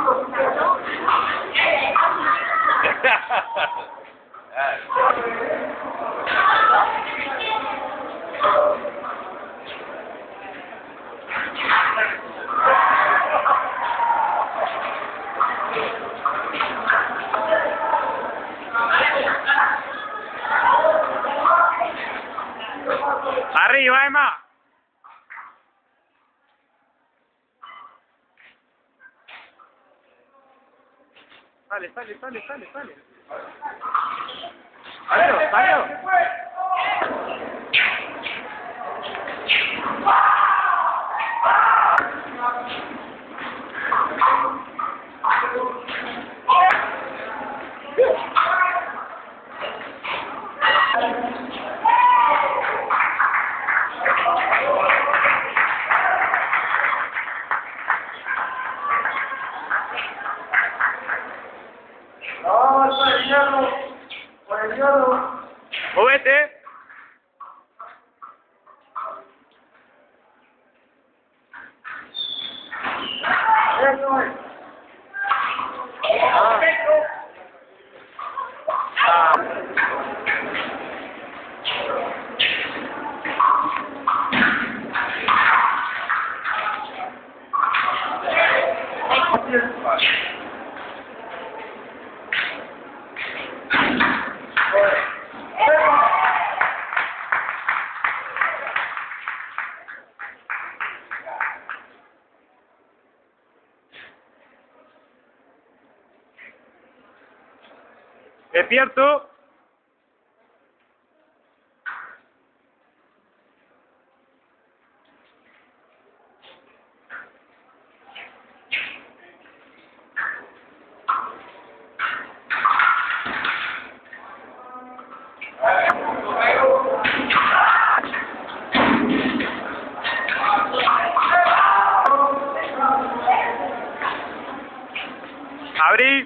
Arriba, Emma. Sale. Salió. Movete. Despierto. Abrí.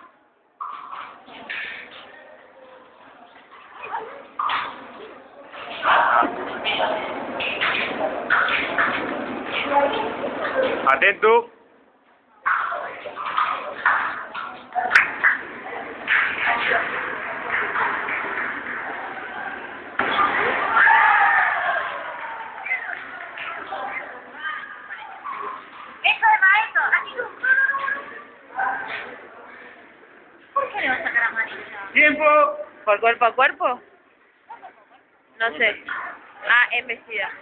Atento. Eso de maestro, aquí tú. ¿Por qué le vas a sacar amarilla? Tiempo. ¿Por cuerpo a cuerpo? No sé. Ah, embestida.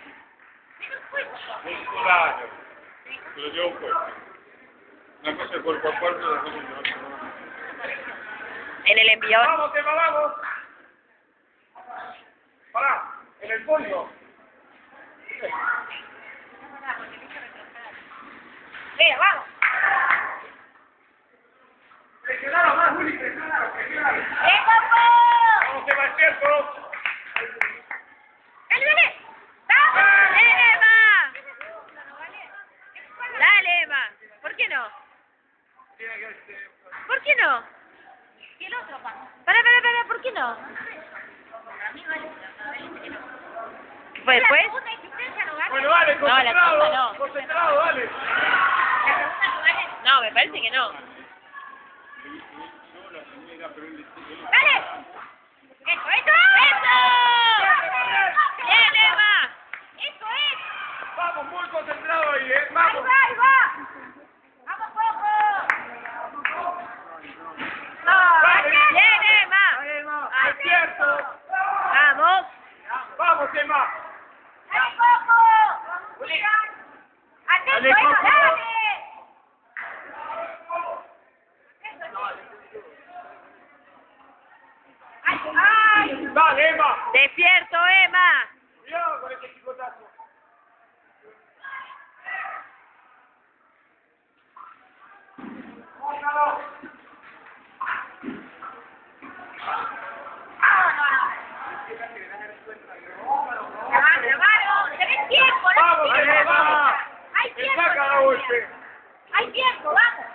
Musculares. Se lo llevo un cuerpo. Una cosa es cuerpo a cuerpo y otra cosa es En el enviador. ¡Vamos, Tema, vamos! ¡Pará! ¡En el fondo! Mira, vamos. ¡Presionalo más, Juli! ¡Presionalo! ¡Vamos, Tema, es cierto! ¡Dale! ¡Emma! Dale, Emma. ¿Por qué no? ¿Por qué no? Y el otro pasa. Para, ¿por qué no? A mí vale. Pues, La segunda existencia no vale. Bueno, dale, No, la concentrado. segunda no. Concentrado, dale. La segunda no vale. No, me parece que no. ¡Dale! ¡Eso! ¡Eso! ¡Bien, Emma! ¡Eso es! Vamos, muy concentrado ahí, ¡Ahí vamos. va! ¡Vamos, Coco! Dale. ¡Bien, Emma! Dale, Emma. Ahí. Despierto. ¡Vamos! Vamos, Emma. ¡Dale, Coco! ¡Atento, Dale, Emma! Coco. ¡Dale! ¡Ay! Dale, Emma. ¡Despierto, Emma! Cuidado con ese chicotazo. ¡Bótalo! ¡Hermano! ¡Tenés tiempo! ¡No! ¡Vamos, Emma! ¡Hay tiempo! ¡Saca la golpe! ¡Hay tiempo! ¡Vamos!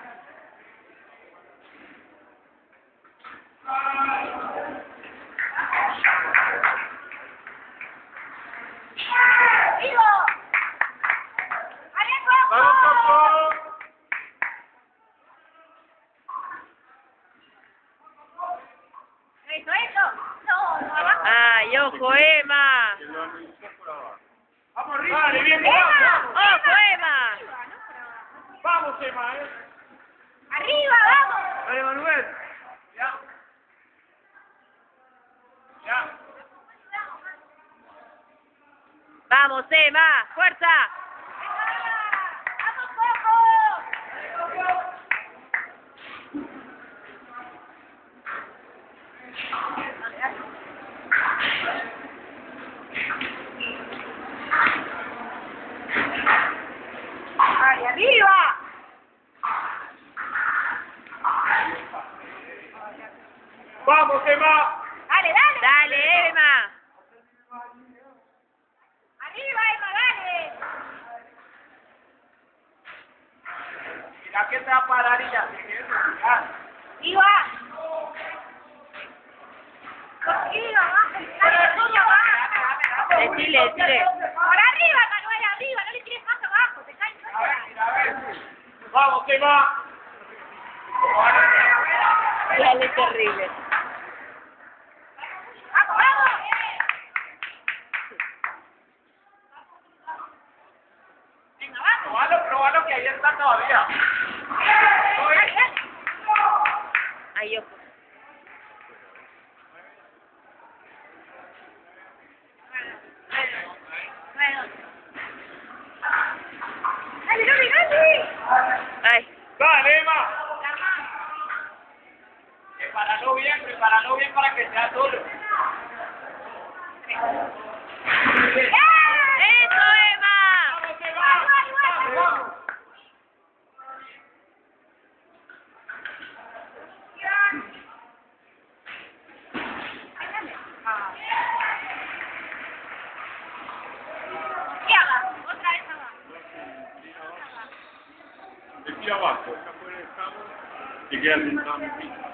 ¡Ojo, Emma! Que lo analizó por abajo. Vamos arriba. Dale, bien, Emma. ¡Ojo, Emma! Vamos, Emma, Arriba, vamos. Dale, Manuel. Ya. Ya. ¡Vamos, Emma! ¡Fuerza! Vamos, Coco. ¡Ay, arriba! Vamos, Emma. Dale, dale. ¡Dale, Emma! Arriba, Emma, dale. Mira que te va a parar y ya. Iba. Iba, abajo. Dale, todo abajo. Decile, decile. Por arriba, Manuel, arriba. No le tires más abajo. Te caes. Vamos, Emma. Dale, terrible. Vamos, vamos. Venga, vamos. Probalo que ahí está todavía. Dale, dale. Ahí, ojo. Bueno. Dale, dale, dale. Ay. Dale, Emma. La mano. Prepáralo bien para que sea solo. ¡Eso, Emma! Vamos, Emma. Vamos. ¿Qué hagas? Otra vez abajo. De aquí abajo. Acá por el cabo. Te quedas sentado en el piso.